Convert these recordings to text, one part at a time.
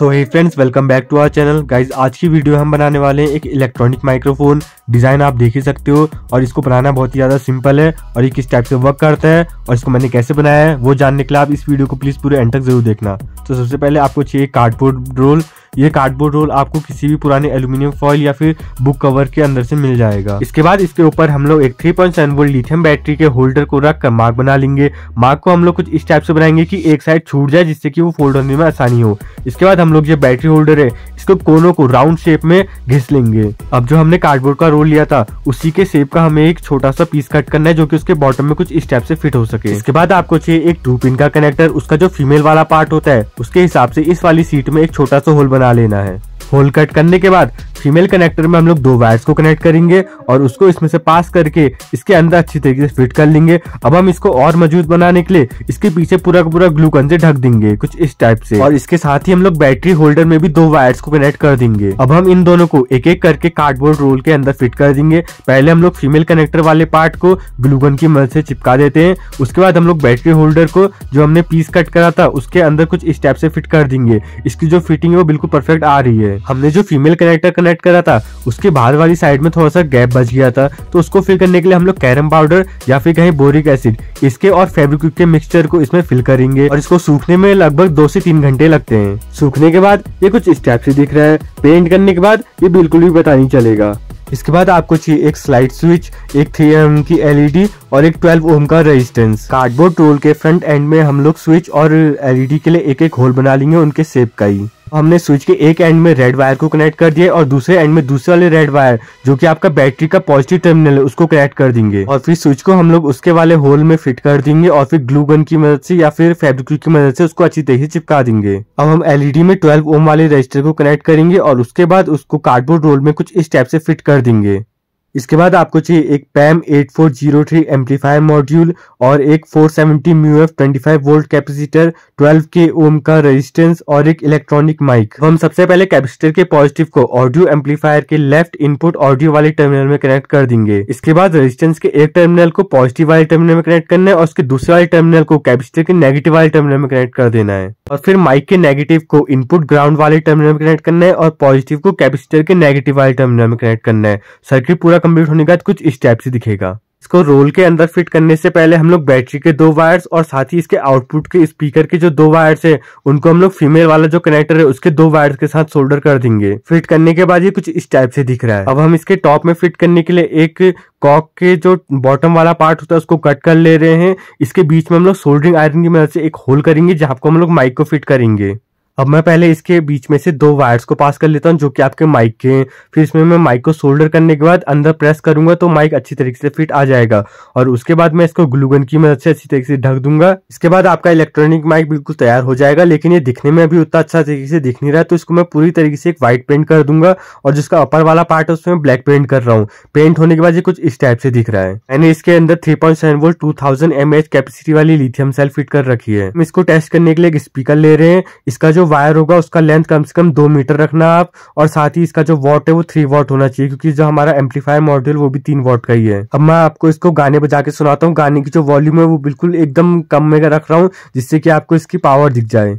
So hey friends, welcome back to our channel. Guys, आज की video हम बनाने वाले हैं एक इलेक्ट्रॉनिक माइक्रोफोन। डिजाइन आप देख ही सकते हो और इसको बनाना बहुत ही ज्यादा सिंपल है और ये किस टाइप से वर्क करता है और इसको मैंने कैसे बनाया है वो जानने के लिए आप इस वीडियो को प्लीज पूरे एंड तक जरूर देखना। तो सबसे पहले आपको चाहिए कार्डबोर्ड रोल। ये कार्डबोर्ड रोल आपको किसी भी पुराने एल्यूमिनियम फॉइल या फिर बुक कवर के अंदर से मिल जाएगा। इसके बाद इसके ऊपर हम लोग एक 3.7 वोल्ट लिथियम बैटरी के होल्डर को रख कर मार्क बना लेंगे। मार्क को हम लोग कुछ इस टाइप से बनाएंगे कि एक साइड छूट जाए जिससे कि वो फोल्ड होने में आसानी हो। इसके बाद हम लोग ये बैटरी होल्डर है इसको कोनों को राउंड शेप में घिस लेंगे। अब जो हमने कार्डबोर्ड का रोल लिया था उसी के शेप का हमें एक छोटा सा पीस कट करना है जो कि उसके बॉटम में कुछ इस टाइप से फिट हो सके। इसके बाद आपको चाहिए एक 2 पिन का कनेक्टर। उसका जो फीमेल वाला पार्ट होता है उसके हिसाब से इस वाली सीट में एक छोटा सा होल बना लेना है। होल कट करने के बाद फीमेल कनेक्टर में हम लोग 2 वायर्स को कनेक्ट करेंगे और उसको इसमें से पास करके इसके अंदर अच्छी तरीके से फिट कर लेंगे। अब हम इसको और मजबूत बनाने के लिए इसके पीछे पूरा का पूरा ग्लू गन से ढक देंगे कुछ इस टाइप से। और इसके साथ ही हम लोग बैटरी होल्डर में भी 2 वायर्स को कनेक्ट कर देंगे। अब हम इन दोनों को एक एक करके कार्डबोर्ड रोल के अंदर फिट कर देंगे। पहले हम लोग फीमेल कनेक्टर वाले पार्ट को ग्लू गन की मदद से चिपका देते हैं। उसके बाद हम लोग बैटरी होल्डर को जो हमने पीस कट करा था उसके अंदर कुछ इस टाइप से फिट कर देंगे। इसकी जो फिटिंग है वो बिल्कुल परफेक्ट आ रही है। हमने जो फीमेल कनेक्टर कनेक्ट करा था उसके बाहर वाली साइड में थोड़ा सा गैप बच गया था, तो उसको फिल करने के लिए हम लोग कैरम पाउडर या फिर कहीं बोरिक एसिड इसके और फेविक्विक के मिक्सचर को इसमें फिल करेंगे और इसको सूखने में लगभग 2 से 3 घंटे लगते हैं। सूखने के बाद ये कुछ इस टाइप से दिख रहा है। पेंट करने के बाद ये बिल्कुल भी पता नहीं चलेगा। इसके बाद आपको चाहिए एक स्लाइड स्विच, एक 3 mm की LED और एक 12 ओम का रेजिस्टेंस। कार्डबोर्ड रोल के फ्रंट एंड में हम लोग स्विच और LED के लिए एक एक होल बना लेंगे उनके शेप का ही। हमने स्विच के एक एंड में रेड वायर को कनेक्ट कर दिया और दूसरे एंड में दूसरे वाले रेड वायर जो कि आपका बैटरी का पॉजिटिव टर्मिनल है उसको कनेक्ट कर देंगे और फिर स्विच को हम लोग उसके वाले होल में फिट कर देंगे और फिर ग्लू गन की मदद से या फिर फेविक्विक की मदद से उसको अच्छी तरीके से चिपका देंगे। अब हम LED में 12 ओम वाले रजिस्टर को कनेक्ट करेंगे और उसके बाद उसको कार्डबोर्ड रोल में कुछ इस टाइप से फिट कर देंगे। इसके बाद आपको चाहिए एक PAM 8403 एम्पलीफायर मॉड्यूल और एक 470 μF 25 वोल्ट कैपेसिटर, 12 k ओम का रेजिस्टेंस और एक इलेक्ट्रॉनिक माइक। हम सबसे पहले कैपेसिटर के पॉजिटिव को ऑडियो एम्पलीफायर के लेफ्ट इनपुट ऑडियो वाले टर्मिनल में कनेक्ट कर देंगे। इसके बाद रेजिस्टेंस के एक टर्मिनल को पॉजिटिव वाले टर्मिनल में कनेक्ट करना है और उसके दूसरे वाले टर्मिनल को कैपेसिटर के नेगेटिव वाले टर्मिनल में कनेक्ट कर देना है और फिर माइक के नेगेटिव को इनपुट ग्राउंड वाले टर्मिनल में कनेक्ट करना है और पॉजिटिव को कैपेसिटर के नेगेटिव वाले टर्मिनल में कनेक्ट करना है। सर्किट पूरा कंप्लीट होने के बाद कुछ इस टाइप से दिखेगा। इसको रोल के अंदर फिट करने से पहले हम लोग बैटरी के 2 वायर्स और साथ ही इसके आउटपुट के स्पीकर के जो 2 वायर्स है उनको हम लोग फीमेल वाला जो कनेक्टर है उसके 2 वायर्स के साथ सोल्डर कर देंगे। फिट करने के बाद ये कुछ इस टाइप से दिख रहा है। अब हम इसके टॉप में फिट करने के लिए एक कॉक के जो बॉटम वाला पार्ट होता है उसको कट कर ले रहे हैं। इसके बीच में हम लोग सोल्डरिंग आयरन की मदद से एक होल करेंगे जहां को हम लोग माइक को फिट करेंगे। अब मैं पहले इसके बीच में से 2 वायर्स को पास कर लेता हूं जो कि आपके माइक के हैं। फिर इसमें मैं माइक को सोल्डर करने के बाद अंदर प्रेस करूंगा तो माइक अच्छी तरीके से फिट आ जाएगा और उसके बाद मैं इसको ग्लू गन की मदद से अच्छी तरीके से ढक दूंगा। इसके बाद आपका इलेक्ट्रॉनिक माइक बिल्कुल तैयार हो जाएगा, लेकिन ये दिखने में अभी उतना अच्छा तरीके से दिख नहीं रहा है तो इसको मैं पूरी तरीके से एक व्हाइट पेंट कर दूंगा और जिसका अपर वाला पार्ट है उसमें ब्लैक पेंट कर रहा हूँ। पेंट होने के बाद ये कुछ इस टाइप से दिख रहा है। मैंने इसके अंदर 3.7 वोल्ट 2000 mAh कैपेसिटी वाली लिथियम सेल फिट कर रखी है। हम इसको टेस्ट करने के लिए एक स्पीकर ले रहे हैं। इसका जो वायर होगा उसका लेंथ कम से कम 2 मीटर रखना आप और साथ ही इसका जो वॉट है वो 3 वॉट होना चाहिए क्योंकि जो हमारा एम्पलीफायर मॉड्यूल वो भी 3 वॉट का ही है। अब मैं आपको इसको गाने बजा के सुनाता हूँ। गाने की जो वॉल्यूम है वो बिल्कुल एकदम कम में रख रहा हूँ जिससे कि आपको इसकी पावर दिख जाए।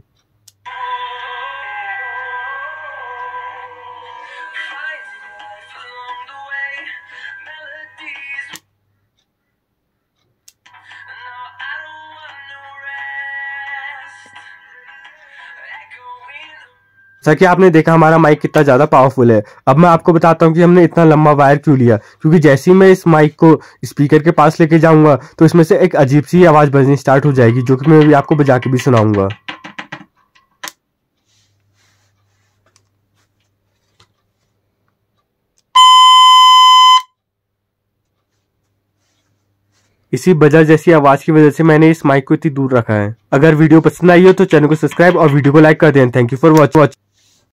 जैसा कि आपने देखा हमारा माइक कितना ज्यादा पावरफुल है। अब मैं आपको बताता हूँ कि हमने इतना लंबा वायर क्यों लिया, क्योंकि जैसे ही मैं इस माइक को स्पीकर के पास लेके जाऊंगा तो इसमें से एक अजीब सी आवाज बजनी स्टार्ट हो जाएगी जो कि मैं भी आपको बजा के भी सुनाऊंगा। इसी बजर जैसी आवाज की वजह से मैंने इस माइक को इतनी दूर रखा है। अगर वीडियो पसंद आई हो तो चैनल को सब्सक्राइब और वीडियो को लाइक कर दें। Thank you for watching.